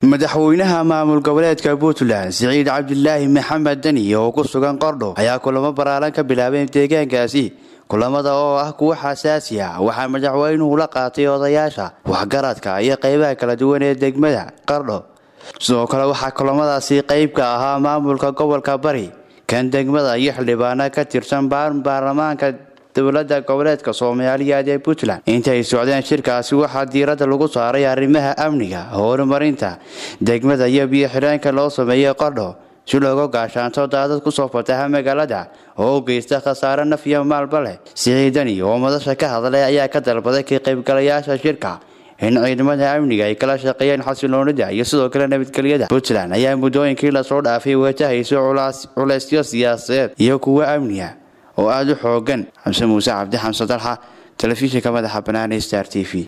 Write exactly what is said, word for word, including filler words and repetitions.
madaxweynaha maamul goboleedka Puntland Siciid Cabdilaahi Maxamed Dani oo ku sugan Qardho ayaa kulamo baraaran ka bilaabay deegaankaasi kulamada oo ah kuwa xasaasi ah waxa madaxweynuhu la qaatay odayaasha waxgaradka iyo qaybaha kala duwan ee degmada Qardho sidoo kale waxa kulamadaasi qayb ka ahaa maamulka gobolka Bari kan degmada iyo xildhibaano ka tirsan baarlamaanka dawladda goboleedka Soomaaliya ee Puntland intay socdeen shirkaasi waxa diiradda lagu saaray arrimaha amniga horumarinta degmada iyo biyo xireenka loo sameeyay Qardho si looga gaashaanto daadad ku soo fataha magaalada oo geysta khasaare naf iyo maalba leh Siciidani oo madasha ka hadlay ayaa ka dalbaday ka qaybgalayaasha shirka in ciidamada amniga ay kala shaqeeyaan xasiloonida iyo sidoo kale nabadgelyada Puntland ayaa muddooyinkii la soo dhaafay wajahayso culaysyo siyaasadeed iyo kuwa amniga oo aad u xoogan Xamse Muuse Cabdi Xamse Dalxa telefishinka madaxa bannaan ee Star T V.